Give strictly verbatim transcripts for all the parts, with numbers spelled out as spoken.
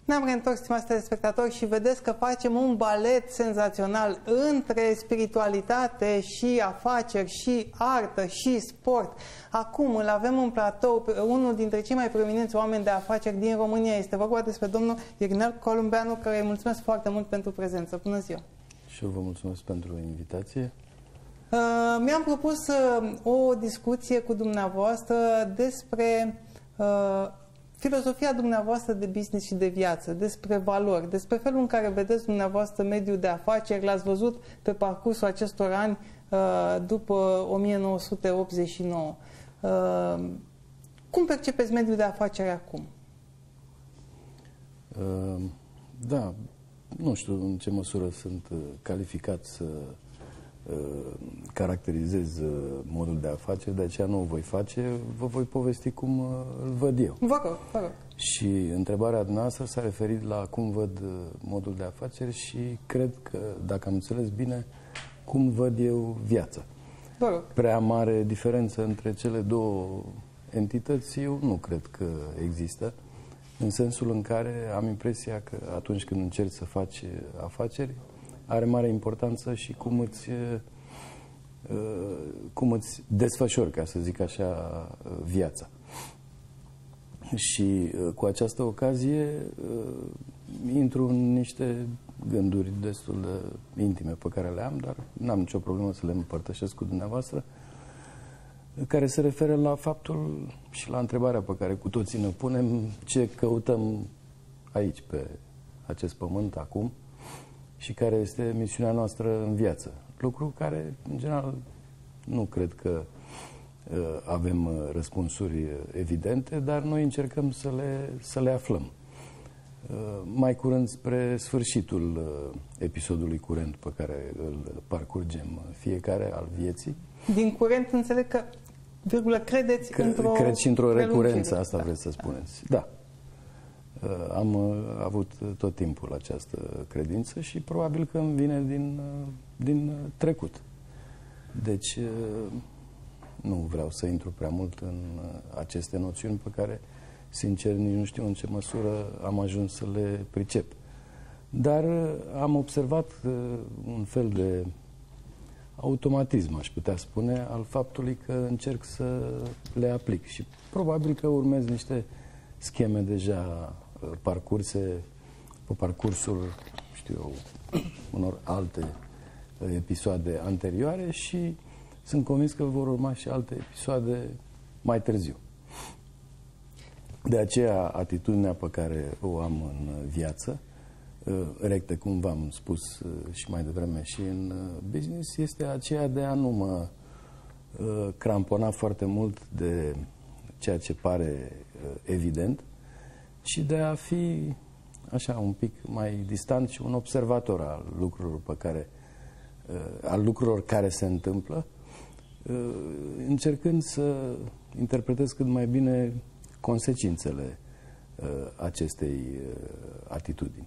Ne-am reîntors, stimați telespectatori, și vedeți că facem un balet senzațional între spiritualitate și afaceri, și artă, și sport. Acum îl avem în platou pe unul dintre cei mai proeminenți oameni de afaceri din România. Este vorba despre domnul Ignel Columbeanu, care îi mulțumesc foarte mult pentru prezență. Bună ziua! Și eu vă mulțumesc pentru invitație. Uh, Mi-am propus uh, o discuție cu dumneavoastră despre uh, filozofia dumneavoastră de business și de viață, despre valori, despre felul în care vedeți dumneavoastră mediul de afaceri, l-ați văzut pe parcursul acestor ani uh, după o mie nouă sute optzeci și nouă. Uh, cum percepeți mediul de afaceri acum? Uh, da, nu știu în ce măsură sunt calificat să uh, caracterizez uh, modul de afaceri, de aceea nu o voi face, vă voi povesti cum uh, îl văd eu. Vă rog, vă rog. Și întrebarea noastră s-a referit la cum văd uh, modul de afaceri și cred că, dacă am înțeles bine, cum văd eu viața. Vă rog. Prea mare diferență între cele două entități eu nu cred că există, în sensul în care am impresia că atunci când încerci să faci afaceri, are mare importanță și cum îți, cum îți desfășori, ca să zic așa, viața. Și cu această ocazie intru în niște gânduri destul de intime pe care le am, dar n-am nicio problemă să le împărtășesc cu dumneavoastră, care se referă la faptul și la întrebarea pe care cu toții ne punem: ce căutăm aici, pe acest pământ, acum, și care este misiunea noastră în viață. Lucru care, în general, nu cred că uh, avem uh, răspunsuri evidente, dar noi încercăm să le, să le aflăm. Uh, mai curând, spre sfârșitul uh, episodului curent pe care îl parcurgem fiecare al vieții. Din curent înțeleg că, virgulă, credeți că, într-o Cred și într-o recurență, asta da. vreți să spuneți. Da. Am avut tot timpul această credință și probabil că îmi vine din, din trecut. Deci nu vreau să intru prea mult în aceste noțiuni pe care, sincer, nici nu știu în ce măsură am ajuns să le pricep. Dar am observat un fel de automatism, aș putea spune, al faptului că încerc să le aplic și probabil că urmez niște scheme deja parcurse pe parcursul, știu eu, unor alte episoade anterioare și sunt convins că vor urma și alte episoade mai târziu. De aceea, atitudinea pe care o am în viață, rectă, cum v-am spus și mai devreme și în business, este aceea de a nu mă crampona foarte mult de ceea ce pare evident, și de a fi așa un pic mai distant și un observator al lucrurilor pe care, al lucrurilor care se întâmplă, încercând să interpretez cât mai bine consecințele acestei atitudini.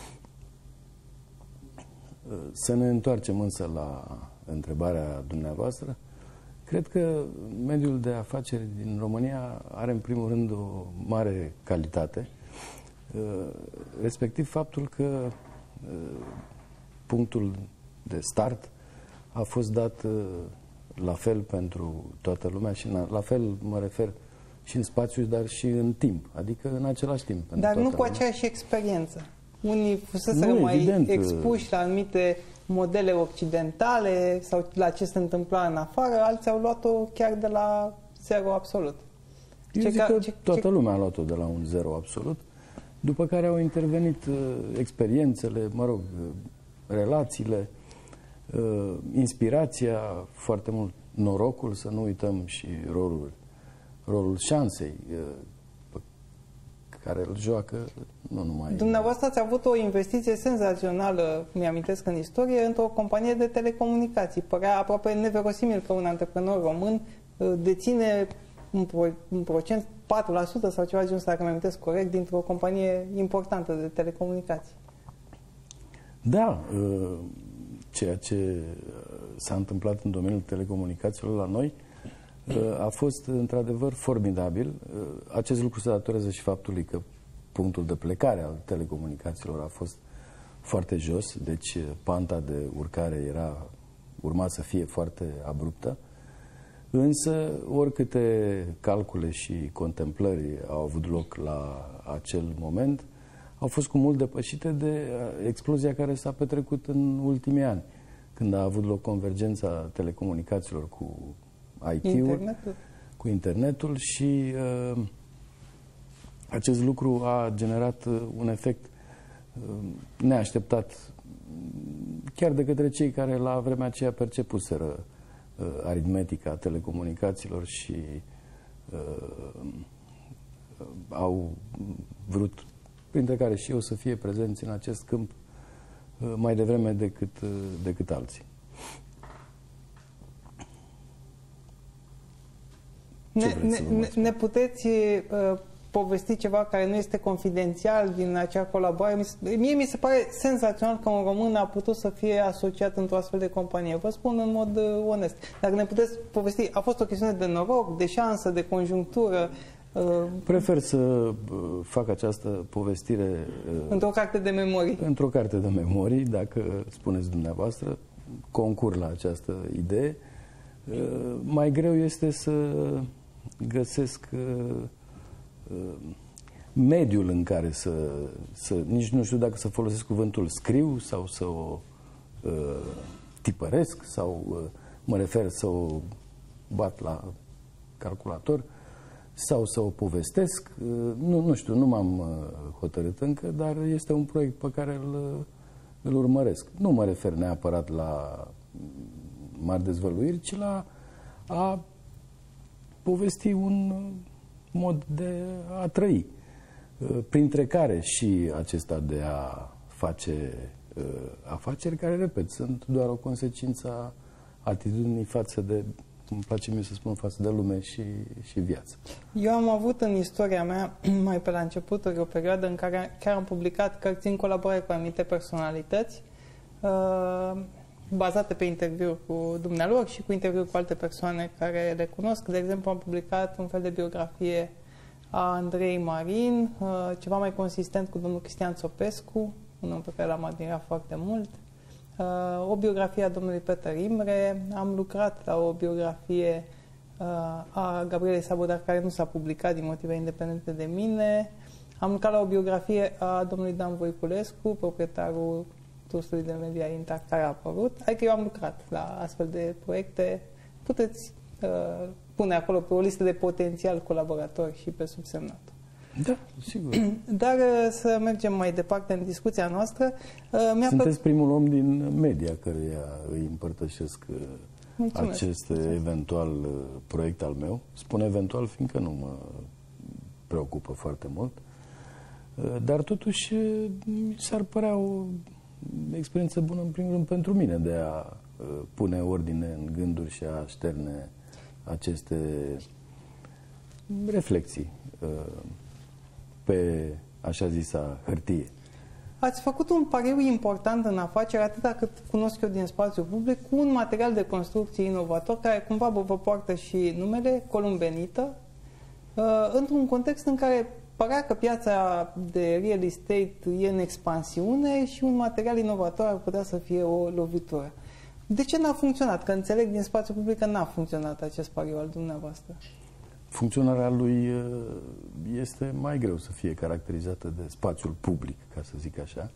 Să ne întoarcem însă la întrebarea dumneavoastră. Cred că mediul de afaceri din România are în primul rând o mare calitate, respectiv faptul că punctul de start a fost dat la fel pentru toată lumea și la fel mă refer și în spațiu, dar și în timp, adică în același timp. Dar nu cu aceeași experiență. Unii fuseseră mai evident. expuși la anumite modele occidentale sau la ce se întâmpla în afară, alții au luat-o chiar de la zero absolut. Eu ce zic că ce, toată ce... lumea a luat-o de la un zero absolut, după care au intervenit uh, experiențele, mă rog, uh, relațiile, uh, inspirația, foarte mult norocul, să nu uităm și rolul, rolul șansei, uh, care îl joacă nu numai... Dumneavoastră ați avut o investiție senzațională, mi-amintesc, în istorie, într-o companie de telecomunicații. Părea aproape neverosimil că un antreprenor român deține un, pro, un procent, patru la sută sau ceva genul ăsta, dacă mi-amintesc corect, dintr-o companie importantă de telecomunicații. Da, ceea ce s-a întâmplat în domeniul telecomunicațiilor la noi a fost într-adevăr formidabil. Acest lucru se datorează și faptului că punctul de plecare al telecomunicațiilor a fost foarte jos, deci panta de urcare era, urma să fie foarte abruptă, însă oricâte calcule și contemplări au avut loc la acel moment, au fost cu mult depășite de explozia care s-a petrecut în ultimii ani, când a avut loc convergența telecomunicațiilor cu I T-ul, internetul. cu internetul și uh, acest lucru a generat un efect uh, neașteptat chiar de către cei care la vremea aceea percepuseră uh, aritmetica telecomunicațiilor și uh, au vrut, printre care și eu, să fie prezenți în acest câmp uh, mai devreme decât, uh, decât alții. Ne, ne, ne puteți uh, povesti ceva care nu este confidențial din acea colaborare? Mie mi se pare senzațional că un român a putut să fie asociat într-o astfel de companie. Vă spun în mod uh, onest. Dacă ne puteți povesti, a fost o chestiune de noroc, de șansă, de conjunctură? Uh, Prefer să uh, fac această povestire uh, într-o carte de memorii. Într-o carte de memorii, dacă spuneți dumneavoastră, concur la această idee. Uh, mai greu este să găsesc uh, uh, mediul în care să, să... Nici nu știu dacă să folosesc cuvântul scriu sau să o uh, tipăresc sau uh, mă refer să o bat la calculator sau să o povestesc. Uh, nu, nu știu, nu m-am uh, hotărât încă, dar este un proiect pe care îl, îl urmăresc. Nu mă refer neapărat la mari dezvăluiri, ci la a povesti un mod de a trăi, printre care și acesta de a face afaceri care, repet, sunt doar o consecință a atitudinii față de, îmi place mie să spun, față de lume și, și viață. Eu am avut în istoria mea, mai pe la începuturi, o perioadă în care chiar am publicat cărți în colaborare cu anumite personalități, uh, bazate pe interviuri cu dumnealor și cu interviuri cu alte persoane care le cunosc. De exemplu, am publicat un fel de biografie a Andrei Marin, ceva mai consistent cu domnul Cristian Țopescu, un om pe care l-am admirat foarte mult, o biografie a domnului Peter Imre, am lucrat la o biografie a Gabrielei Sabodar, care nu s-a publicat din motive independente de mine, am lucrat la o biografie a domnului Dan Voiculescu, proprietarul Trustului de Media Intact, care a apărut. Adică eu am lucrat la astfel de proiecte. Puteți uh, pune acolo pe o listă de potențial colaboratori și pe subsemnatul. Da, sigur. Dar uh, să mergem mai departe în discuția noastră. Uh, Sunteți primul om din media căruia îi împărtășesc uh, Mulțumesc. acest Mulțumesc. eventual uh, proiect al meu. Spun eventual, fiindcă nu mă preocupă foarte mult. Uh, dar totuși uh, mi s-ar părea o experiență bună, în primul rând, pentru mine, de a uh, pune ordine în gânduri și a șterne aceste reflexii uh, pe, așa zisa, hârtie. Ați făcut un pariu important în afacere, atâta cât cunosc eu din spațiul public, cu un material de construcție inovator, care cumva vă poartă și numele, Columbenită, uh, într-un context în care părea că piața de real estate e în expansiune și un material inovator ar putea să fie o lovitură. De ce n-a funcționat? Că înțeleg din spațiul public că n-a funcționat acest pariu al dumneavoastră. Funcționarea lui este mai greu să fie caracterizată de spațiul public, ca să zic așa.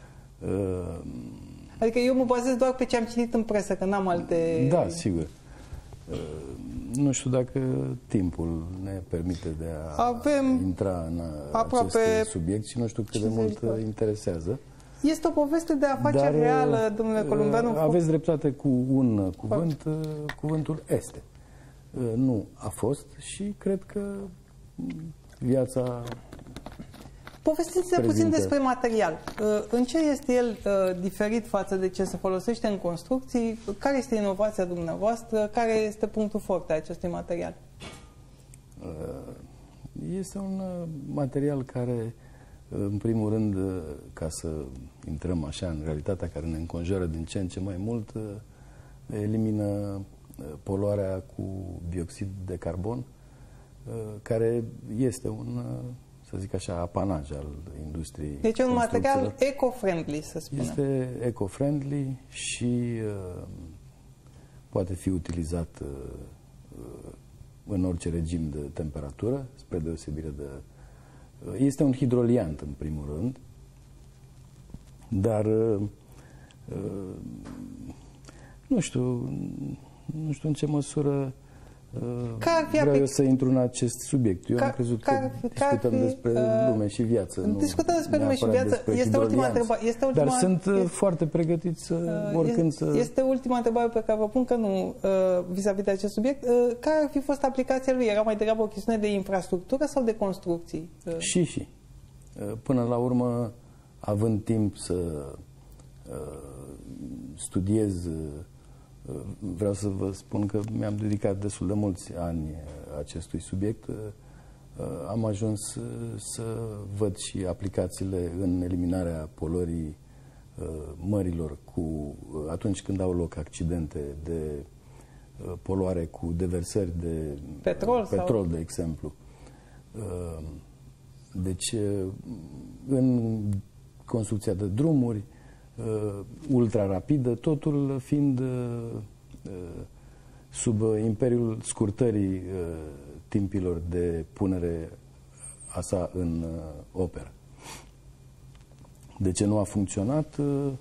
Adică eu mă bazez doar pe ce am citit în presă, că n-am alte... Da, sigur. Nu știu dacă timpul ne permite de a Avem intra în acest subiect și nu știu cât de mult de interesează. Este o poveste de afaceri Dar, reală, domnule Columbeanu. Aveți dreptate cu un cuvânt, cuvântul este. Nu a fost și cred că viața... Povestiți-ne puțin despre material. În ce este el diferit față de ce se folosește în construcții? Care este inovația dumneavoastră? Care este punctul forte a acestui material? Este un material care, în primul rând, ca să intrăm așa în realitatea care ne înconjoară din ce în ce mai mult, elimină poluarea cu dioxid de carbon, care este un, să zic așa, apanaj al industriei. Deci e un material eco-friendly, să spunem. Este eco-friendly și uh, poate fi utilizat uh, în orice regim de temperatură, spre deosebire de... Uh, este un hidroliant, în primul rând, dar uh, uh, nu știu, nu știu în ce măsură vreau eu să intru în acest subiect. Eu ca, am crezut ca, că discutăm fi, despre uh, lume și viață. Discutăm despre lume și viață. Este ultima întrebare. Este ultima, Dar sunt este, foarte pregătit să uh, oricând este, să... Este ultima întrebare pe care vă pun, că nu vis-a-vis uh, -vis de acest subiect. Uh, care ar fi fost aplicația lui? Era mai degrabă o chestiune de infrastructură sau de construcții? Uh. Și, și. Uh, până la urmă, având timp să uh, studiez... Uh, Vreau să vă spun că mi-am dedicat destul de mulți ani acestui subiect. Am ajuns să văd și aplicațiile în eliminarea poluării mărilor cu, atunci când au loc accidente de poluare cu deversări de petrol, petrol sau... de exemplu. Deci, în construcția de drumuri, Uh, ultra-rapidă, totul fiind uh, uh, sub imperiul scurtării uh, timpilor de punere a sa în uh, operă. De ce nu a funcționat? Uh,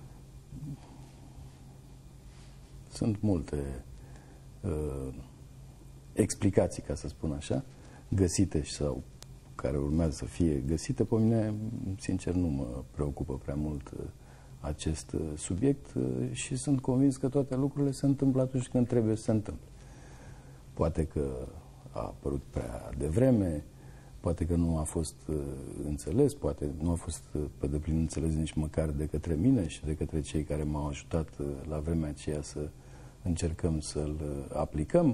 sunt multe uh, explicații, ca să spun așa, găsite sau care urmează să fie găsite. Pe mine, sincer, nu mă preocupă prea mult uh, acest subiect și sunt convins că toate lucrurile se întâmplă atunci când trebuie să se întâmple. Poate că a apărut prea devreme, poate că nu a fost înțeles, poate nu a fost pe deplin înțeles nici măcar de către mine și de către cei care m-au ajutat la vremea aceea să încercăm să-l aplicăm.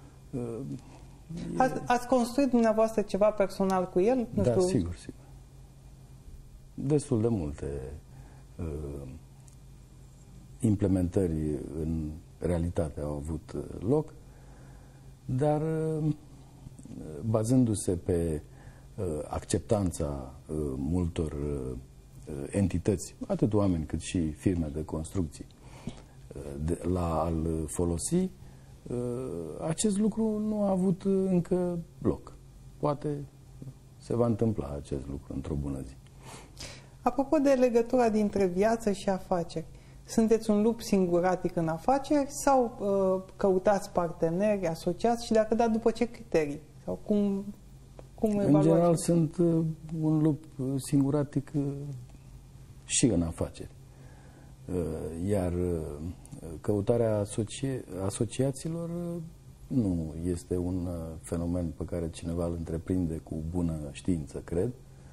Ați, ați construit dumneavoastră ceva personal cu el? Nu da, știu. sigur, sigur. Destul de multe implementări în realitate au avut loc, dar bazându-se pe acceptanța multor entități, atât oameni cât și firme de construcții, de, la a-l folosi, acest lucru nu a avut încă loc. Poate se va întâmpla acest lucru într-o bună zi. Apropo de legătura dintre viață și afaceri, sunteți un lup singuratic în afaceri sau uh, căutați parteneri, asociați și dacă da, după ce criterii? Sau cum, cum în general sunt uh, un lup singuratic uh, și în afaceri. Uh, iar uh, căutarea asocie asociațiilor uh, nu este un uh, fenomen pe care cineva îl întreprinde cu bună știință, cred.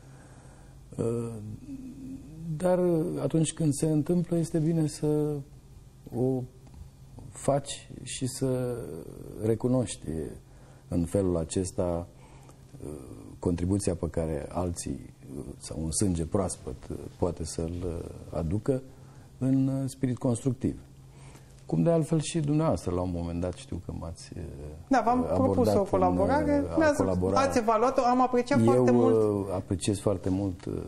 Dar atunci când se întâmplă, este bine să o faci și să recunoști în felul acesta contribuția pe care alții sau un sânge proaspăt poate să-l aducă în spirit constructiv. Cum de altfel și dumneavoastră, la un moment dat, știu că m-ați Da, v-am propus o colaborare, ați evaluat-o, am apreciat Eu foarte mult. Eu apreciez foarte mult uh,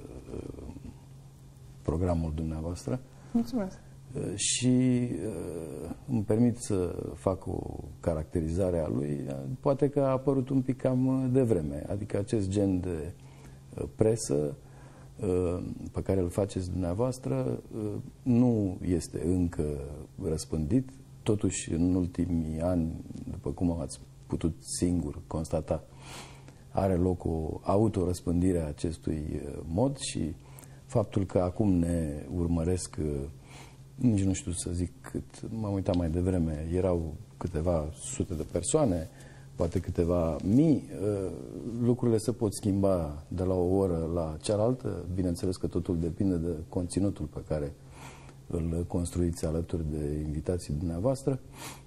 programul dumneavoastră. Mulțumesc. Uh, și uh, îmi permit să fac o caracterizare a lui. Poate că a apărut un pic cam devreme, adică acest gen de uh, presă pe care îl faceți dumneavoastră nu este încă răspândit. Totuși, în ultimii ani, după cum ați putut singur constata, are loc o autorăspândire a acestui mod și faptul că acum ne urmăresc, nici nu știu să zic cât, m-am uitat mai devreme, erau câteva sute de persoane, poate câteva mii, lucrurile se pot schimba de la o oră la cealaltă. Bineînțeles că totul depinde de conținutul pe care îl construiți alături de invitații dumneavoastră.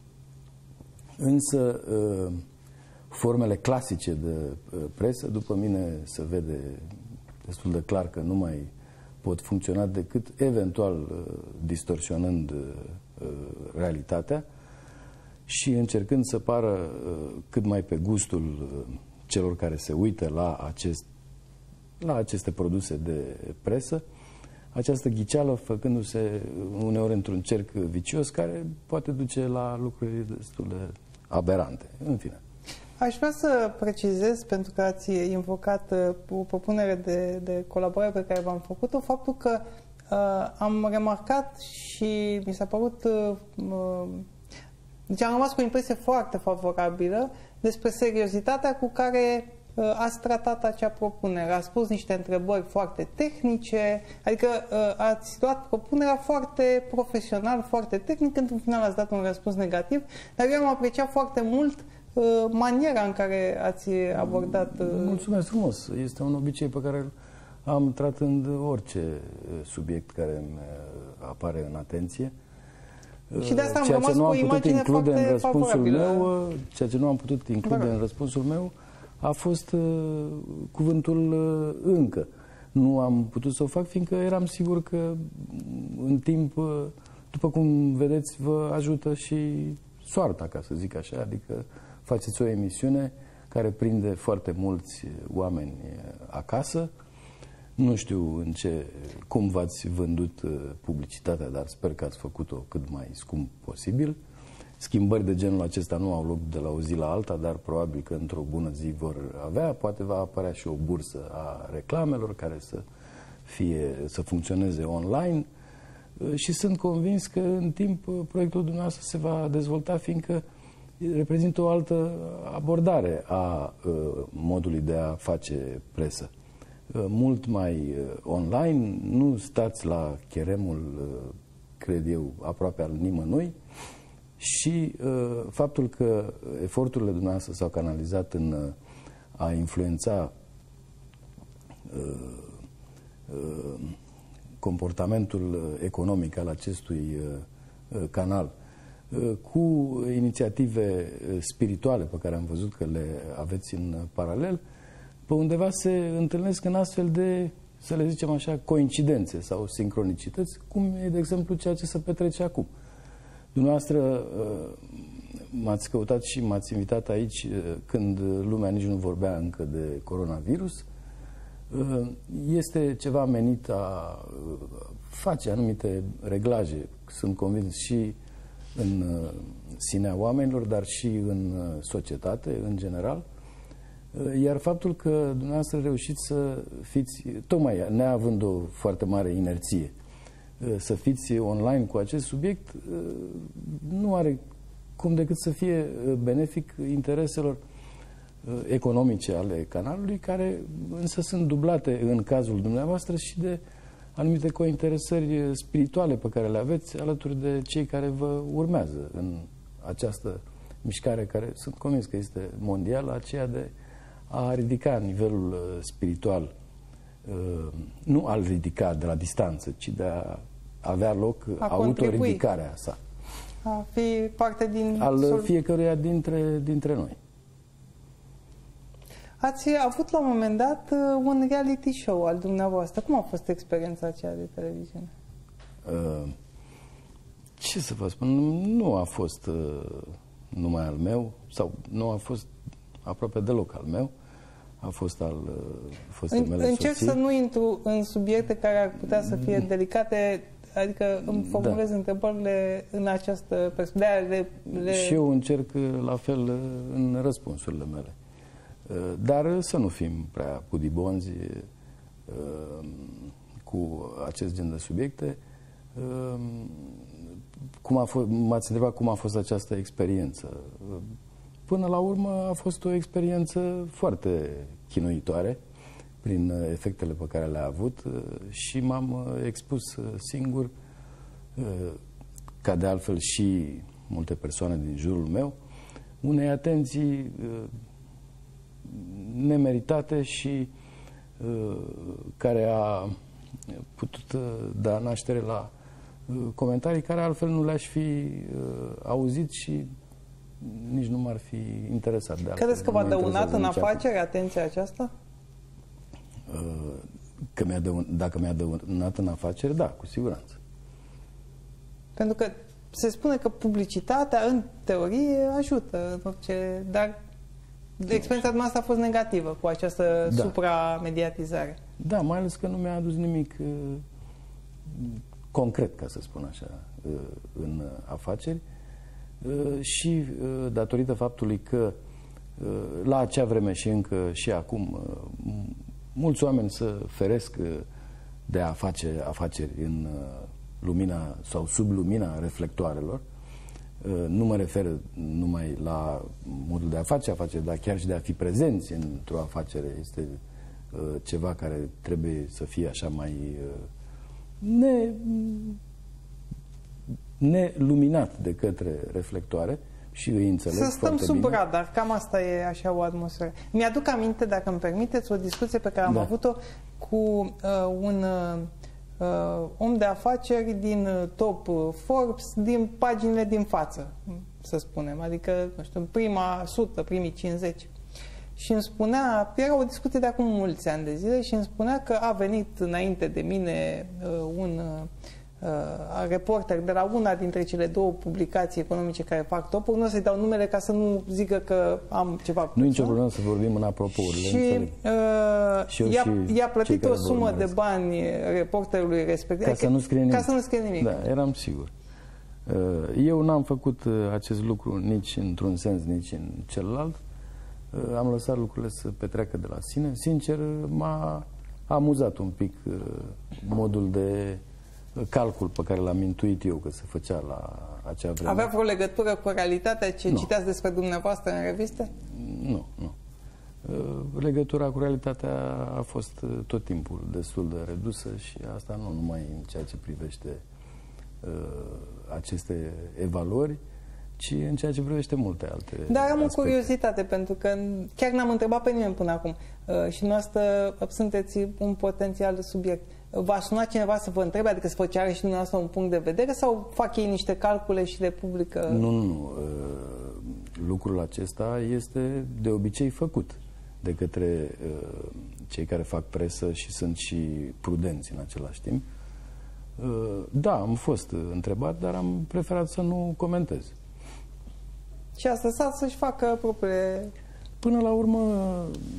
Însă, formele clasice de presă, după mine se vede destul de clar că nu mai pot funcționa decât eventual distorsionând realitatea și încercând să pară cât mai pe gustul celor care se uită la acest la aceste produse de presă, această ghiceală făcându-se uneori într-un cerc vicios care poate duce la lucruri destul de aberante. În fine. Aș vrea să precizez, pentru că ați invocat o propunere de, de colaborare pe care v-am făcut-o, faptul că uh, am remarcat și mi s-a părut... Uh, deci am rămas cu o impresie foarte favorabilă despre seriozitatea cu care uh, ați tratat acea propunere. Ați spus niște întrebări foarte tehnice, adică uh, ați luat propunerea foarte profesional, foarte tehnic, într-un final ați dat un răspuns negativ, dar eu am apreciat foarte mult maniera în care ați abordat... Mulțumesc frumos! Este un obicei pe care am tratând orice subiect care îmi apare în atenție. Și de asta am ceea rămas ce nu cu am o putut imagine include în răspunsul favorabilă. meu, ceea ce nu am putut include da. în răspunsul meu a fost uh, cuvântul uh, încă. Nu am putut să o fac, fiindcă eram sigur că în timp, uh, după cum vedeți, vă ajută și soarta, ca să zic așa, adică faceți o emisiune care prinde foarte mulți oameni acasă. Nu știu în ce, cum v-ați vândut publicitatea, dar sper că ați făcut-o cât mai scump posibil. Schimbări de genul acesta nu au loc de la o zi la alta, dar probabil că într-o bună zi vor avea. Poate va apărea și o bursă a reclamelor care să, fie, să funcționeze online. Și sunt convins că în timp proiectul dumneavoastră se va dezvolta, fiindcă reprezintă o altă abordare a uh, modului de a face presă. Uh, mult mai uh, online, nu stați la cheremul, uh, cred eu, aproape al nimănui și uh, faptul că eforturile dumneavoastră s-au canalizat în uh, a influența uh, uh, comportamentul economic al acestui uh, canal cu inițiative spirituale pe care am văzut că le aveți în paralel, pe undeva se întâlnesc în astfel de, să le zicem așa, coincidențe sau sincronicități, cum e, de exemplu, ceea ce se petrece acum. Dumneavoastră m-ați căutat și m-ați invitat aici când lumea nici nu vorbea încă de coronavirus. Este ceva menit a face anumite reglaje, sunt convins, și în sinea oamenilor, dar și în societate, în general. Iar faptul că dumneavoastră reușiți să fiți, tocmai neavând o foarte mare inerție, să fiți online cu acest subiect, nu are cum decât să fie benefic intereselor economice ale canalului, care însă sunt dublate în cazul dumneavoastră și de anumite cointeresări spirituale pe care le aveți alături de cei care vă urmează în această mișcare care sunt convins că este mondială, aceea de a ridica nivelul spiritual, nu al ridica de la distanță, ci de a avea loc autoridicarea sa. A fi parte din... Al fiecăruia dintre, dintre noi. Ați avut la un moment dat un reality show al dumneavoastră. Cum a fost experiența aceea de televiziune? Uh, ce să vă spun? Nu a fost uh, numai al meu, sau nu a fost aproape deloc al meu. A fost al uh, fostei mele soții. Încerc să nu intru în subiecte care ar putea să fie delicate, adică îmi formulez da. întrebările în această perspectivă. Le, le... Și eu încerc la fel în răspunsurile mele. Dar să nu fim prea pudibonzi cu acest gen de subiecte. Cum a fost, m-ați întrebat cum a fost această experiență. Până la urmă a fost o experiență foarte chinuitoare prin efectele pe care le-a avut și m-am expus singur, ca de altfel și multe persoane din jurul meu, unei atenții nemeritate și uh, care a putut uh, da naștere la uh, comentarii care altfel nu le-aș fi uh, auzit și nici nu m-ar fi interesat de altfel. Credeți că v-a dăunat în afacere atenția aceasta? Uh, că mi-a dăun, dacă mi-a dăunat în afacere, da, cu siguranță. Pentru că se spune că publicitatea, în teorie, ajută în orice, dar experiența noastră a fost negativă cu această da. supramediatizare. Da, mai ales că nu mi-a adus nimic uh, concret, ca să spun așa, uh, în afaceri uh, și uh, datorită faptului că uh, la acea vreme și încă și acum uh, mulți oameni se feresc uh, de a face afaceri în uh, lumina sau sub lumina reflectoarelor. Nu mă refer numai la modul de a face afaceri, dar chiar și de a fi prezenți într-o afacere. Este ceva care trebuie să fie așa mai ne, neluminat de către reflectoare și îi înțeleg Să stăm sub bine. radar, cam asta e așa o atmosferă. Mi-aduc aminte, dacă îmi permiteți, o discuție pe care am da. avut-o cu uh, un uh, Uh, om de afaceri din uh, top uh, Forbes, din paginile din față, să spunem, adică, nu știu, prima sută, primii cincizeci. Și îmi spunea, era o discuție de acum mulți ani de zile și îmi spunea că a venit înainte de mine uh, un uh, reporter de la una dintre cele două publicații economice care fac topuri. Nu o să-i dau numele ca să nu zică că am ceva cu Nu e nicio problemă să vorbim în apropourile. Și, uh, i-a, i-a plătit o sumă de bani reporterului respectiv. Ca să nu scrie nimic. Ca să nu scrie nimic. Da, eram sigur. Eu n-am făcut acest lucru nici într-un sens, nici în celălalt. Am lăsat lucrurile să petreacă de la sine. Sincer, m-a amuzat un pic modul de calcul pe care l-am intuit eu că se făcea la acea vreme. Avea vreo legătură cu realitatea ce nu. citeați despre dumneavoastră în reviste? Nu, nu. Legătura cu realitatea a fost tot timpul destul de redusă și asta nu numai în ceea ce privește uh, aceste evaluări, ci în ceea ce privește multe alte Dar am aspecte. o curiozitate, pentru că chiar n-am întrebat pe nimeni până acum uh, și noastră sunteți un potențial subiect. V-a sunat cineva să vă întrebe, adică să vă ceară și dumneavoastră un punct de vedere sau fac ei niște calcule și le publică? Nu, nu, nu. Lucrul acesta este de obicei făcut de către cei care fac presă și sunt și prudenți în același timp. Da, am fost întrebat, dar am preferat să nu comentez. Și asta s-a să-și facă propriile... Până la urmă,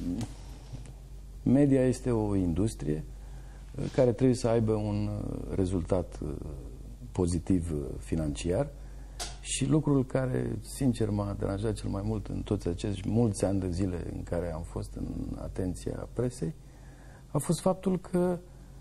media este o industrie care trebuie să aibă un rezultat pozitiv financiar și lucrul care, sincer, m-a deranjat cel mai mult în toți acești mulți ani de zile în care am fost în atenția presei a fost faptul că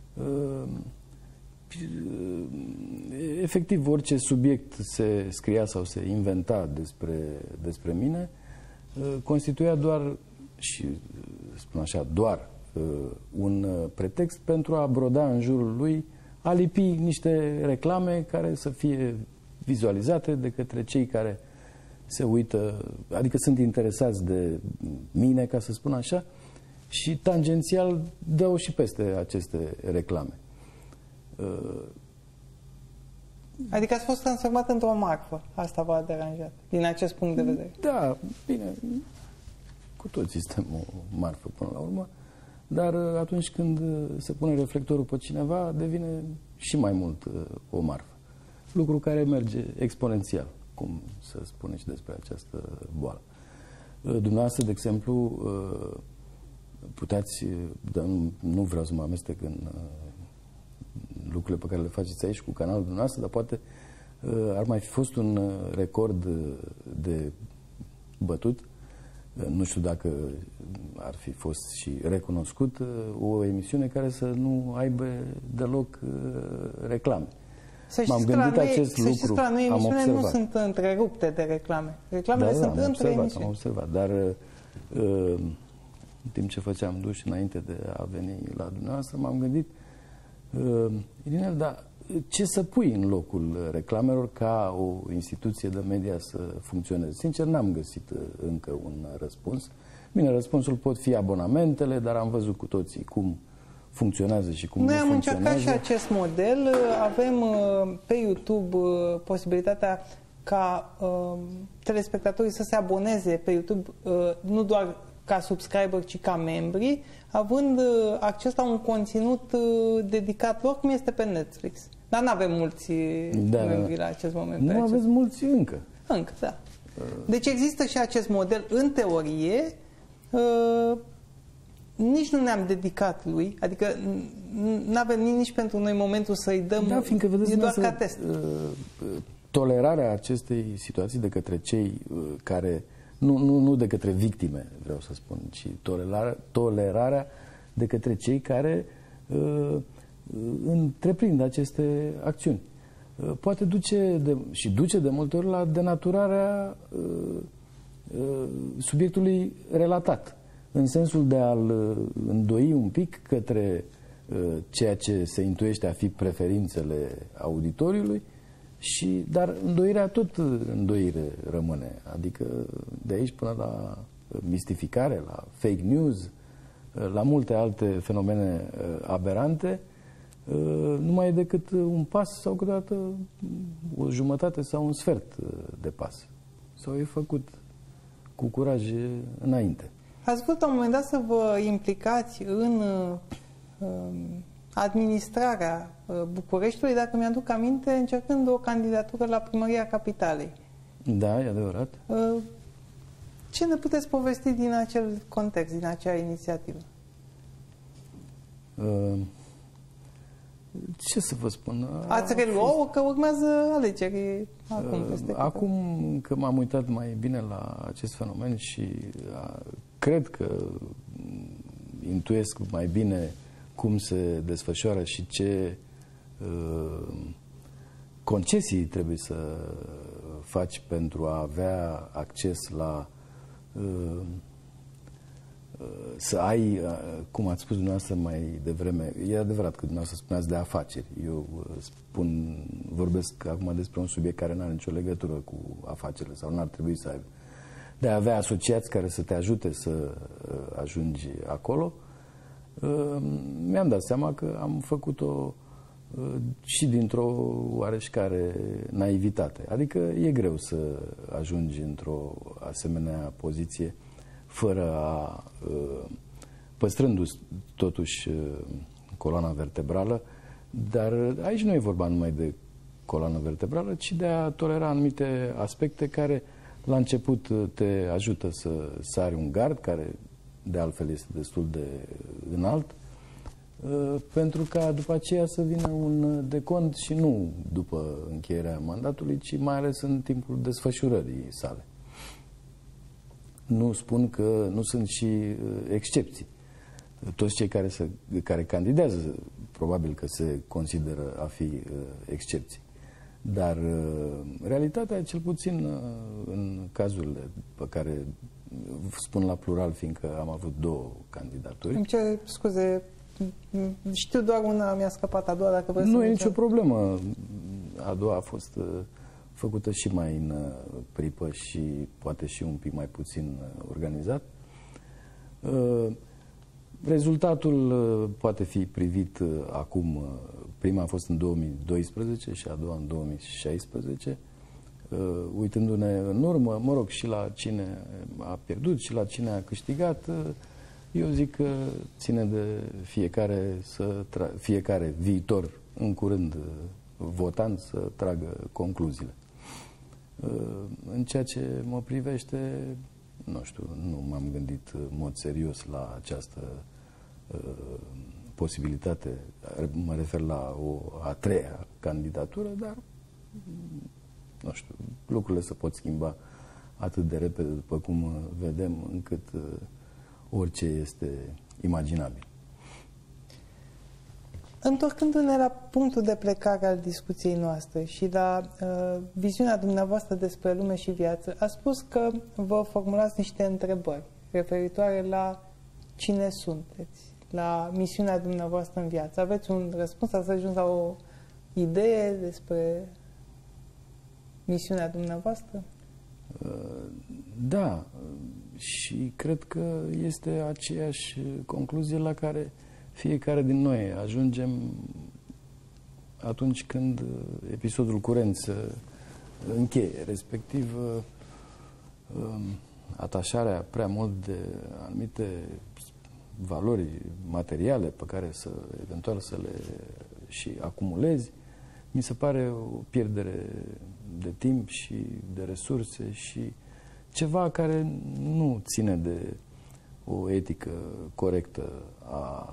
efectiv orice subiect se scria sau se inventa despre, despre mine constituia doar, și spun așa, doar un pretext pentru a broda în jurul lui, a lipi niște reclame care să fie vizualizate de către cei care se uită, adică sunt interesați de mine, ca să spun așa, și tangențial dau și peste aceste reclame. Adică ați fost transformat într-o marfă. Asta v-a deranjat, din acest punct de vedere. Da, bine, cu toții suntem o marfă până la urmă, dar atunci când se pune reflectorul pe cineva, devine și mai mult o marfă. Lucru care merge exponențial, cum se spune și despre această boală. Dumneavoastră, de exemplu, puteți, dar nu, nu vreau să mă amestec în lucrurile pe care le faceți aici cu canalul dumneavoastră, dar poate ar mai fi fost un record de bătut, nu știu dacă ar fi fost și recunoscut, o emisiune care să nu aibă deloc reclame. M-am gândit noi, acest să lucru, la noi am observat. Nu sunt întrerupte de reclame. Reclamele da, sunt da, am între observat, emisiuni. am observat, dar în timp ce făceam duș înainte de a veni la dumneavoastră, m-am gândit, Irinel, dar ce să pui în locul reclamelor ca o instituție de media să funcționeze? Sincer, n-am găsit încă un răspuns. Bine, răspunsul pot fi abonamentele, dar am văzut cu toții cum funcționează și cum Noi nu am funcționează. încercat și acest model. Avem pe YouTube posibilitatea ca uh, telespectatorii să se aboneze pe YouTube, uh, nu doar ca subscriber, ci ca membri, având uh, acces la un conținut uh, dedicat lor, cum este pe Netflix. Dar nu avem mulți da, membri la acest moment. Nu aveți acest... mulți încă. Încă, da. Uh. Deci există și acest model în teorie. Uh, nici nu ne-am dedicat lui, adică nu avem nici pentru noi momentul să-i dăm, da, fiindcă, vedeți, e doar ca test. Tolerarea acestei situații de către cei care, nu, nu, nu de către victime, vreau să spun, ci tolerarea, tolerarea de către cei care uh, întreprind aceste acțiuni. Uh, poate duce, de, și duce de multe ori la denaturarea uh, uh, subiectului relatat, în sensul de a-l îndoi un pic către uh, ceea ce se intuiește a fi preferințele auditoriului, și, dar îndoirea tot îndoire rămâne. Adică de aici până la mistificare, la fake news, la multe alte fenomene aberante, nu mai e decât un pas sau câteodată o jumătate sau un sfert de pas. Sau e făcut cu curaj înainte. Ați vrut la un moment dat să vă implicați în administrarea Bucureștiului, dacă mi-aduc aminte, încercând o candidatură la Primăria Capitalei. Da, e adevărat. Ce ne puteți povesti din acel context, din acea inițiativă? Ce să vă spun? Ați reluat-o că urmează alegeri acum peste Acum că m-am uitat mai bine la acest fenomen și cred că intuiesc mai bine cum se desfășoară și ce uh, concesii trebuie să faci pentru a avea acces la uh, uh, să ai, uh, cum ați spus dumneavoastră mai devreme, e adevărat că dumneavoastră spuneați de afaceri. Eu uh, spun, vorbesc acum despre un subiect care nu are nicio legătură cu afacerile sau nu ar trebui să aibă. De a avea asociați care să te ajute să uh, ajungi acolo. Mi-am dat seama că am făcut-o și dintr-o oareșcare naivitate. Adică e greu să ajungi într-o asemenea poziție fără a, păstrându-ți totuși coloana vertebrală, dar aici nu e vorba numai de coloană vertebrală, ci de a tolera anumite aspecte care la început te ajută să sari un gard, care de altfel este destul de înalt, pentru ca după aceea să vină un decont și nu după încheierea mandatului, ci mai ales în timpul desfășurării sale. Nu spun că nu sunt și excepții. Toți cei care, se, care candidează probabil că se consideră a fi excepții. Dar realitatea, cel puțin în cazurile pe care spun la plural, fiindcă am avut două candidaturi. Îmi cer scuze, știu doar una, mi-a scăpat, a doua, dacă vreți. Nu e nicio problemă. A doua a fost făcută și mai în pripă și poate și un pic mai puțin organizat. Rezultatul poate fi privit acum. Prima a fost în două mii doisprezece și a doua în două mii șaisprezece. Uh, uitându-ne în urmă, mă rog, și la cine a pierdut și la cine a câștigat, uh, eu zic că ține de fiecare, să fiecare viitor, în curând, uh, votant să tragă concluziile. Uh, în ceea ce mă privește, nu știu, nu m-am gândit în mod serios la această uh, posibilitate, mă refer la o a treia candidatură, dar nu știu, lucrurile se pot schimba atât de repede, după cum vedem, încât uh, orice este imaginabil. Întorcându-ne la punctul de plecare al discuției noastre și la uh, viziunea dumneavoastră despre lume și viață, a spus că vă formulați niște întrebări referitoare la cine sunteți, la misiunea dumneavoastră în viață. Aveți un răspuns? Ați ajuns la o idee despre misiunea dumneavoastră? Da, și cred că este aceeași concluzie la care fiecare din noi ajungem atunci când episodul curent se încheie, respectiv atașarea prea mult de anumite valori materiale pe care să eventual să le și acumulezi, mi se pare o pierdere de timp și de resurse și ceva care nu ține de o etică corectă a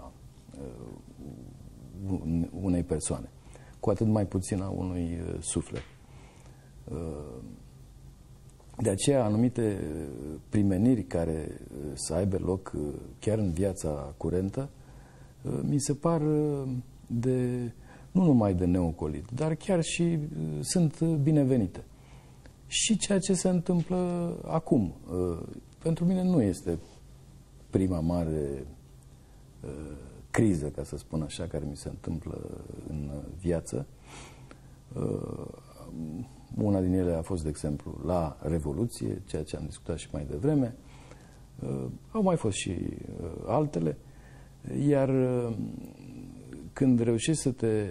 unei persoane, cu atât mai puțin a unui suflet. De aceea, anumite primeniri care să aibă loc chiar în viața curentă, mi se par de, nu numai de neocolit, dar chiar și sunt binevenite. Și ceea ce se întâmplă acum, pentru mine nu este prima mare criză, ca să spun așa, care mi se întâmplă în viață. Una din ele a fost, de exemplu, la Revoluție, ceea ce am discutat și mai devreme. Au mai fost și altele. Iar când reușești să te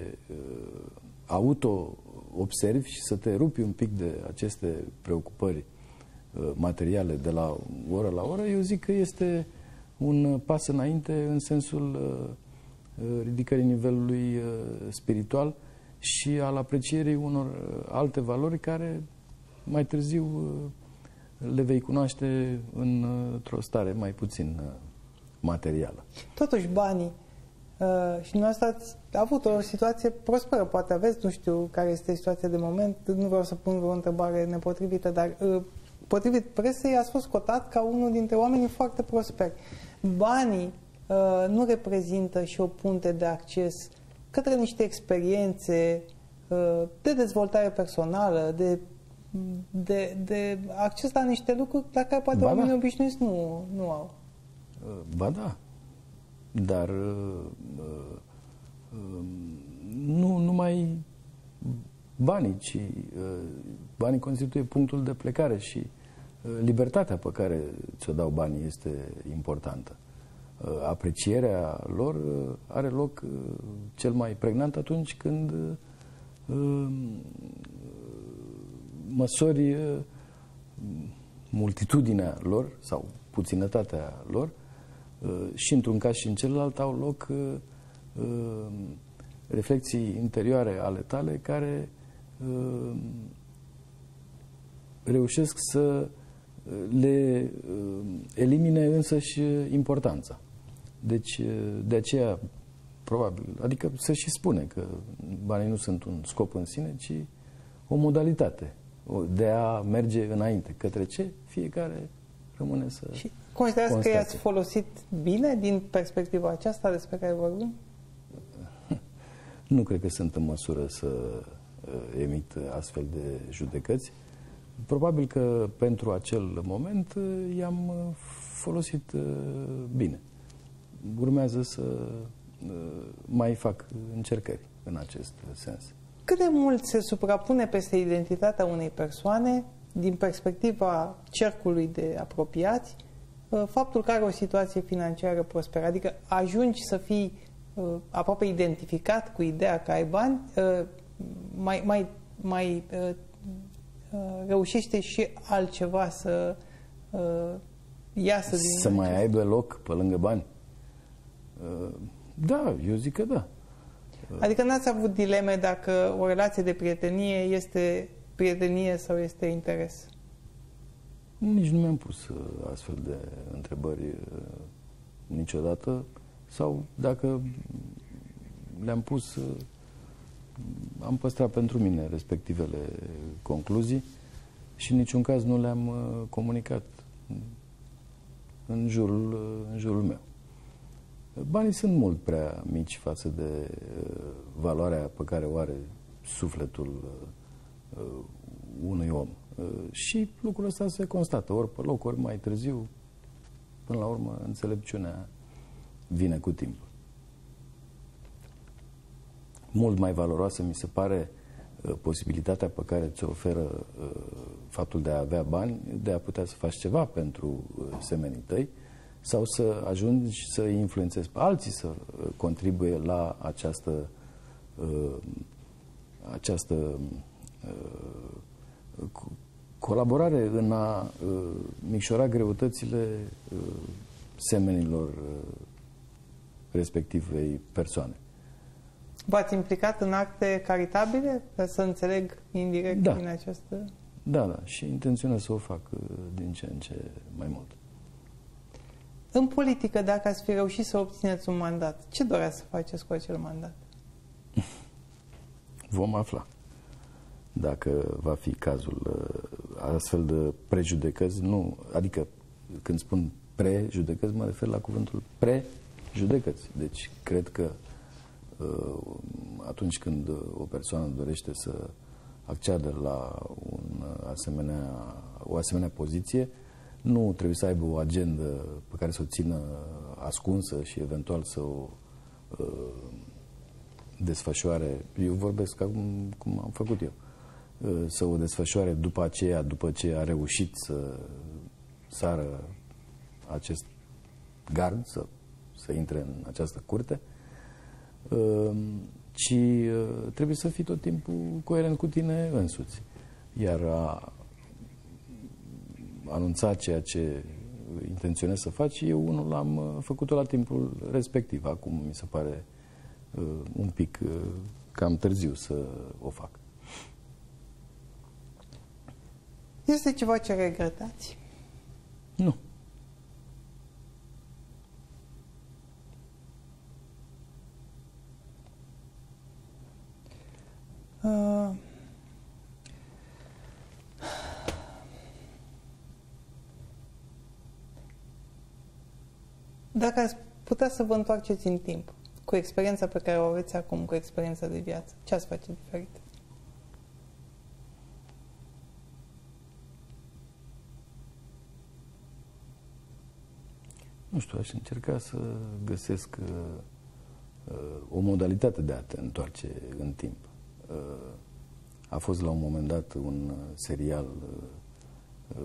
auto-observi și să te rupi un pic de aceste preocupări materiale de la oră la oră, eu zic că este un pas înainte în sensul ridicării nivelului spiritual și al aprecierii unor alte valori care mai târziu le vei cunoaște într-o stare mai puțin materială. Totuși, banii, și dumneavoastră ați avut o situație prosperă, poate aveți, nu știu care este situația de moment, nu vreau să pun vreo întrebare nepotrivită, dar potrivit presei ați fost cotat ca unul dintre oamenii foarte prosperi. Banii uh, nu reprezintă și o punte de acces către niște experiențe uh, de dezvoltare personală, de, de, de acces la niște lucruri la care poate ba oamenii da. obișnuiți nu, nu au. Ba da, dar uh, uh, nu numai banii, ci uh, banii constituie punctul de plecare și uh, libertatea pe care ți-o dau banii este importantă. Uh, aprecierea lor uh, are loc uh, cel mai pregnant atunci când uh, măsori uh, multitudinea lor sau puținătatea lor uh, și într-un caz și în celălalt au loc uh, uh, reflexii interioare ale tale care uh, reușesc să le uh, elimine însăși importanța. Deci, uh, de aceea, probabil, adică se și spune că banii nu sunt un scop în sine, ci o modalitate de a merge înainte. Către ce? Fiecare rămâne să Și considerați constate. că i-ați folosit bine din perspectiva aceasta despre care vorbim? Nu cred că sunt în măsură să uh, emit astfel de judecăți. Probabil că pentru acel moment uh, i-am uh, folosit uh, bine. Urmează să uh, mai fac încercări în acest sens. Cât de mult se suprapune peste identitatea unei persoane, din perspectiva cercului de apropiați, uh, faptul că are o situație financiară prosperă? Adică ajungi să fii uh, aproape identificat cu ideea că ai bani, uh, mai, mai, mai uh, uh, reușește și altceva să uh, iasă din... Să mai aibă loc pe lângă bani? Uh, da, eu zic că da. Adică n-ați avut dileme dacă o relație de prietenie este prietenie sau este interes? Nici nu mi-am pus uh, astfel de întrebări uh, niciodată. Sau dacă le-am pus, uh, am păstrat pentru mine respectivele concluzii și în niciun caz nu le-am uh, comunicat în jurul, uh, în jurul meu. Banii sunt mult prea mici față de uh, valoarea pe care o are sufletul uh, unui om. Uh, și lucrul ăsta se constată ori pe loc, ori mai târziu. Până la urmă, înțelepciunea vine cu timpul. Mult mai valoroasă mi se pare uh, posibilitatea pe care ți-o oferă uh, faptul de a avea bani, de a putea să faci ceva pentru uh, semenii tăi, sau să ajungi să influențezi pe alții să contribuie la această, uh, această uh, colaborare în a uh, micșora greutățile uh, semenilor uh, respectivei persoane. V-ați implicat în acte caritabile? Să înțeleg indirect da. din această... Da, da. Și intenționez să o fac uh, din ce în ce mai mult. În politică, dacă ați fi reușit să obțineți un mandat, ce doreați să faceți cu acel mandat? Vom afla. Dacă va fi cazul astfel de prejudecăți, nu, adică când spun prejudecăți, mă refer la cuvântul prejudecăți. Deci, cred că atunci când o persoană dorește să acceadă la un asemenea, o asemenea poziție, nu trebuie să aibă o agendă pe care să o țină ascunsă și eventual să o uh, desfășoare. Eu vorbesc acum cum am făcut eu. Uh, să o desfășoare după aceea, după ce a reușit să sară acest gard, să, să intre în această curte, uh, ci uh, trebuie să fii tot timpul coerent cu tine însuți. Iar a anunța ceea ce intenționez să faci, eu unul am făcut-o la timpul respectiv. Acum mi se pare uh, un pic uh, cam târziu să o fac. Este ceva ce regretați? Nu. Uh... Dacă ați putea să vă întoarceți în timp, cu experiența pe care o aveți acum, cu experiența de viață, ce ați face diferit? Nu știu, aș încerca să găsesc uh, uh, o modalitate de a te întoarce în timp. Uh, a fost la un moment dat un uh, serial uh,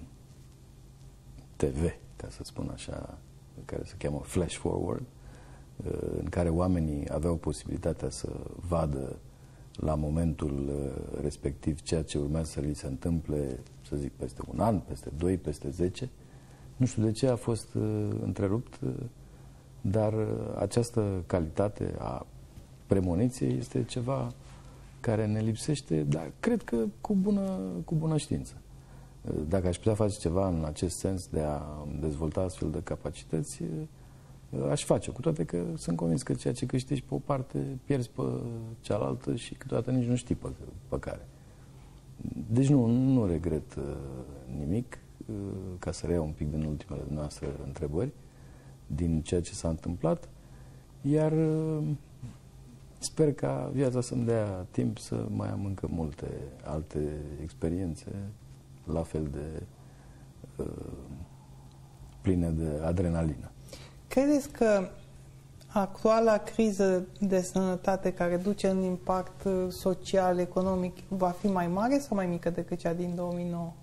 T V, ca să spun așa, care se cheamă Flash Forward, în care oamenii aveau posibilitatea să vadă la momentul respectiv ceea ce urmează să li se întâmple, să zic, peste un an, peste doi, peste zece. Nu știu de ce a fost întrerupt, dar această calitate a premoniției este ceva care ne lipsește, dar cred că cu bună, cu bună știință. Dacă aș putea face ceva în acest sens de a dezvolta astfel de capacități, aș face, cu toate că sunt convins că ceea ce câștigi pe o parte, pierzi pe cealaltă și câteodată nici nu știi pe, pe care. Deci nu, nu regret uh, nimic, uh, ca să reiau un pic din ultimele noastre întrebări, din ceea ce s-a întâmplat, iar uh, sper ca viața să-mi dea timp să mai am încă multe alte experiențe la fel de uh, pline de adrenalină. Credeți că actuala criză de sănătate care duce în impact social, economic, va fi mai mare sau mai mică decât cea din două mii nouă?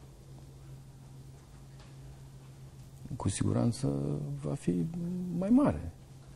Cu siguranță va fi mai mare.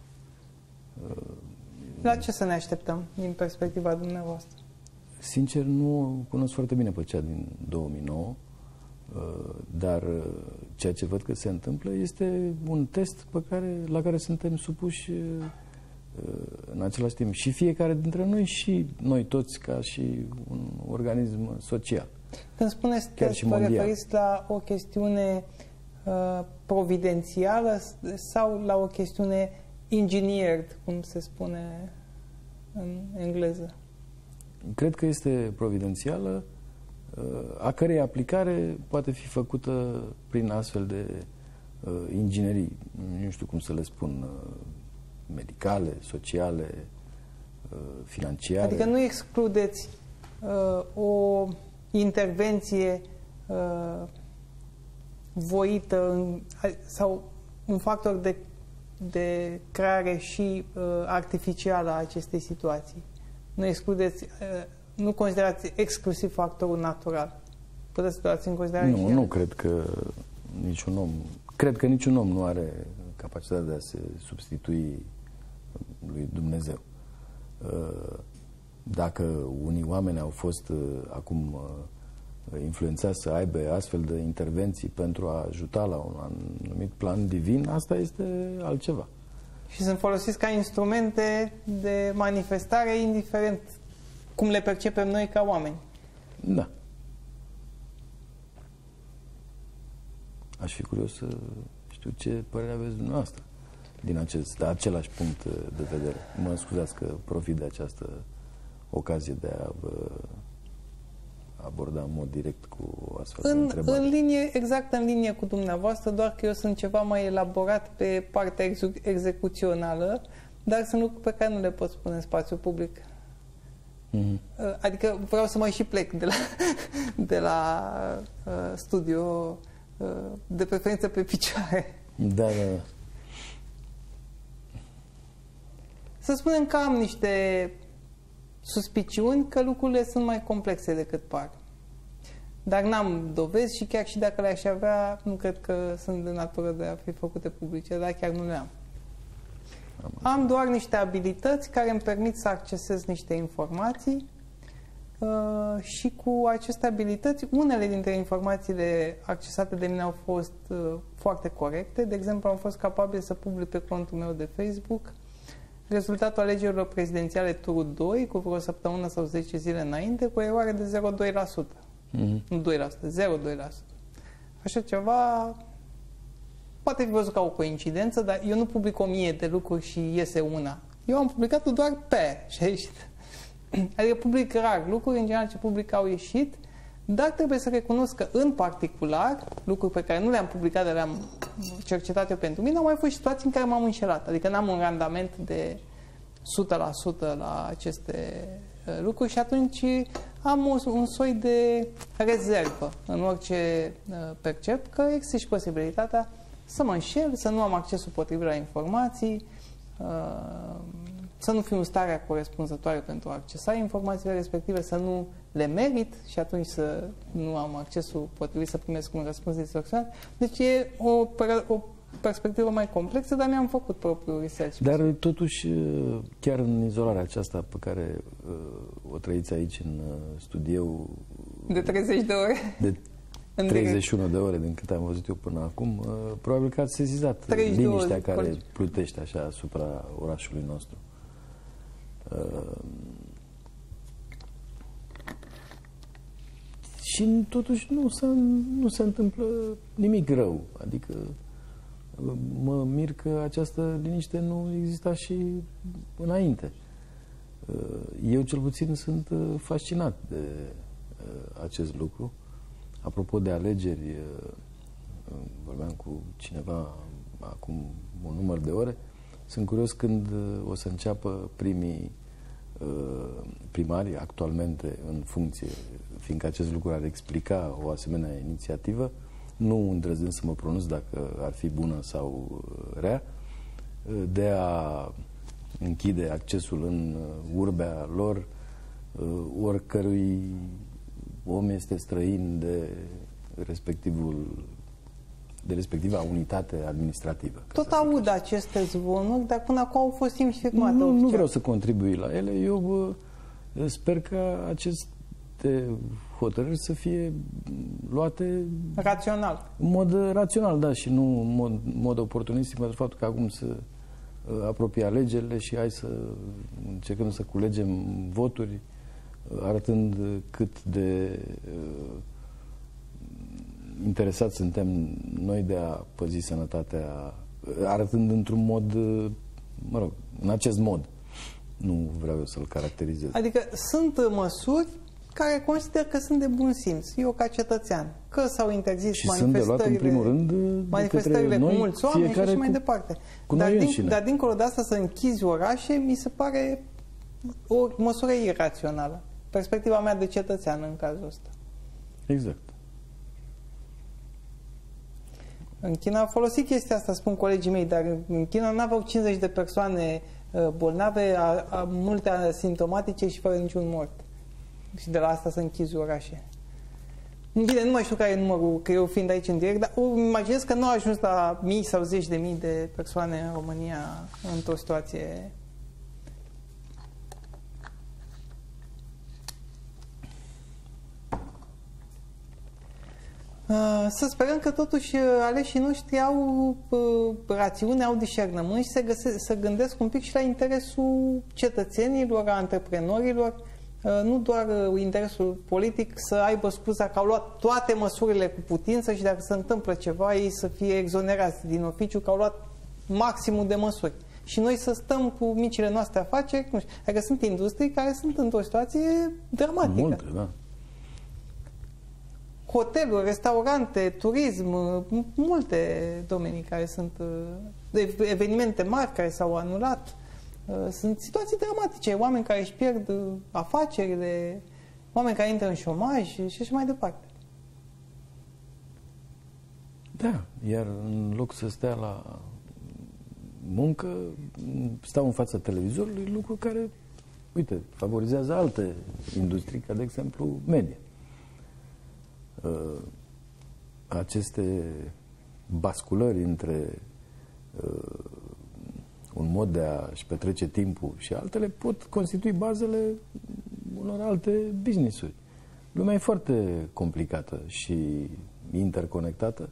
La ce să ne așteptăm din perspectiva dumneavoastră? Sincer, nu cunosc foarte bine pe cea din două mii nouă, dar ceea ce văd că se întâmplă este un test pe care, la care suntem supuși în același timp și fiecare dintre noi și noi toți ca și un organism social. Când spuneți test, vă referiți la o chestiune uh, providențială sau la o chestiune engineered, cum se spune în engleză? Cred că este providențială, a cărei aplicare poate fi făcută prin astfel de uh, inginerii, nu știu cum să le spun, uh, medicale, sociale, uh, financiare. Adică nu excludeți uh, o intervenție uh, voită în, sau un factor de, de creare și uh, artificială a acestei situații. Nu excludeți, nu considerați exclusiv factorul natural. Puteți să luați în considerare? Nu, nu cred că niciun om, cred că niciun om nu are capacitatea de a se substitui lui Dumnezeu. Dacă unii oameni au fost acum influențați să aibă astfel de intervenții pentru a ajuta la un anumit plan divin, asta este altceva. Și sunt folosiți ca instrumente de manifestare, indiferent cum le percepem noi ca oameni. Da. Aș fi curios să știu știu ce părere aveți dumneavoastră din acest, de același punct de vedere. Mă scuzați că profit de această ocazie de a vă aborda în mod direct cu o astfel în, de întrebare. În linie, exact în linie cu dumneavoastră, doar că eu sunt ceva mai elaborat pe partea ex execuțională, dar sunt lucruri pe care nu le pot spune în spațiu public. Mm-hmm. Adică vreau să mai și plec de la, de la uh, studio, uh, de preferință pe picioare. Da, da, da. Să spunem că am niște suspiciuni că lucrurile sunt mai complexe decât par. Dar n-am dovezi și chiar și dacă le-aș avea, nu cred că sunt de natură de a fi făcute publice, dar chiar nu le am. Am doar niște abilități care îmi permit să accesez niște informații uh, și cu aceste abilități, unele dintre informațiile accesate de mine au fost uh, foarte corecte. De exemplu, am fost capabil să public pe contul meu de Facebook rezultatul alegerilor prezidențiale turul doi cu vreo săptămână sau zece zile înainte, cu o eroare de zero virgulă doi la sută. Mm-hmm. Nu doi la sută, zero virgulă doi la sută. Așa ceva poate fi văzut ca o coincidență, dar eu nu public o mie de lucruri și iese una. Eu am publicat doar pe și a ieșit. Adică public rar lucruri, în general ce public au ieșit, dar trebuie să recunosc că în particular, lucruri pe care nu le-am publicat, dar le-am cercetat eu pentru mine, au mai fost situații în care m-am înșelat. Adică n-am un randament de o sută la sută la aceste lucruri și atunci am un, un soi de rezervă în orice percep, că există și posibilitatea să mă înșel, să nu am accesul potrivit la informații, să nu fiu în starea corespunzătoare pentru a accesa informațiile respective, să nu le merit și atunci să nu am accesul potrivit să primesc un răspuns distorsionat. Deci e o, o perspectivă mai complexă, dar mi-am făcut propriul research. Dar totuși, chiar în izolarea aceasta pe care uh, o trăiți aici în uh, studiu de treizeci de ore, de treizeci și unu de ore, din câte am văzut eu până acum, uh, probabil că ați sesizat liniștea care plutește așa asupra orașului nostru. Uh, și totuși nu se, nu se întâmplă nimic rău. Adică mă mir că această liniște nu exista și înainte. Eu cel puțin sunt fascinat de acest lucru. Apropo de alegeri, vorbeam cu cineva acum un număr de ore, sunt curios când o să înceapă primii primari actualmente în funcție, fiindcă acest lucru ar explica o asemenea inițiativă, nu îndrăznesc să mă pronunț dacă ar fi bună sau rea, de a închide accesul în urbea lor oricărui om este străin de respectivul de respectiva unitate administrativă. Tot aud aceste zvonuri, dar până acum au fost infirmate. Nu, nu vreau să contribui la ele. Eu sper că aceste hotărâri să fie luate rațional. În mod rațional, da, și nu în mod, mod oportunistic, pentru faptul că acum se apropie alegerile și hai să încercăm să culegem voturi, arătând cât de uh, interesați suntem noi de a păzi sănătatea, arătând într-un mod, mă rog, în acest mod. Nu vreau eu să-l caracterizez. Adică sunt măsuri care consider că sunt de bun simț. Eu ca cetățean. Că s-au interzis și manifestările, sunt de luat, în primul rând, manifestările noi, cu mulți oameni și așa mai cu, departe. Cu dar, din, dar dincolo de asta să închizi orașe, mi se pare o măsură irațională. Perspectiva mea de cetățean în cazul ăsta. Exact. În China a folosit chestia asta, spun colegii mei, dar în China nu aveau cincizeci de persoane bolnave, a, a, multe asimptomatice și fără niciun mort. Și de la asta să închizi orașe. Bine, nu mai știu care e numărul, că eu fiind aici în direct, dar imaginez că nu a ajuns la mii sau zeci de mii de persoane în România într-o situație. Să sperăm că totuși aleșii noștri au uh, rațiune, au discernământ și se, găse, să gândesc un pic și la interesul cetățenilor, a antreprenorilor, nu doar interesul politic să aibă scuza că au luat toate măsurile cu putință și dacă se întâmplă ceva, ei să fie exonerați din oficiu, că au luat maximul de măsuri. Și noi să stăm cu micile noastre afaceri, nu știu, adică sunt industrii care sunt într-o situație dramatică. Multe, da. Hoteluri, restaurante, turism, multe domenii care sunt, evenimente mari care s-au anulat. Sunt situații dramatice, oameni care își pierd afacerile, oameni care intră în șomaj și așa mai departe. Da, iar în loc să stea la muncă, stau în fața televizorului, lucru care, uite, favorizează alte industrii, ca de exemplu media. Aceste basculări între un mod de a-și petrece timpul și altele pot constitui bazele unor alte business-uri. Lumea e foarte complicată și interconectată.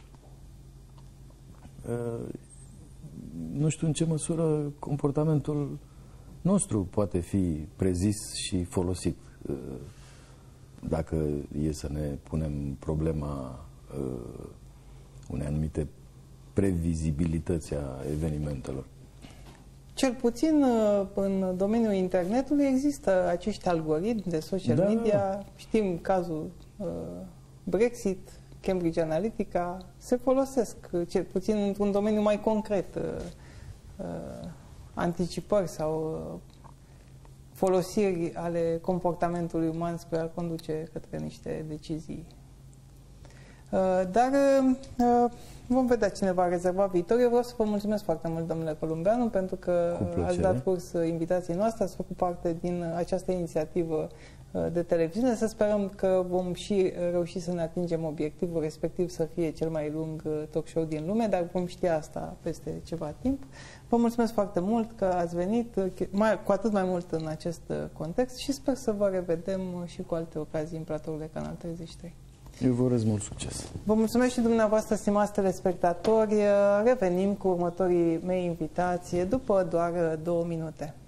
Nu știu în ce măsură comportamentul nostru poate fi prezis și folosit. Dacă e să ne punem problema unei anumite previzibilități a evenimentelor. Cel puțin în domeniul internetului există acești algoritmi de social da. media. Știm cazul uh, Brexit, Cambridge Analytica, se folosesc, cel puțin într-un domeniu mai concret, uh, uh, anticipări sau uh, folosiri ale comportamentului uman spre a conduce către niște decizii. Uh, dar uh, vom vedea cine va rezerva viitor. Eu vreau să vă mulțumesc foarte mult, domnule Columbeanu, pentru că ați dat curs invitației noastre, ați făcut parte din această inițiativă de televiziune. Să sperăm că vom și reuși să ne atingem obiectivul, respectiv să fie cel mai lung talk show din lume, dar vom ști asta peste ceva timp. Vă mulțumesc foarte mult că ați venit, mai, cu atât mai mult în acest context și sper să vă revedem și cu alte ocazii în platoul de Canal treizeci și trei. Eu vă urez mult succes. Vă mulțumesc și dumneavoastră, stimați telespectatori. Revenim cu următorii mei invitații după doar două minute.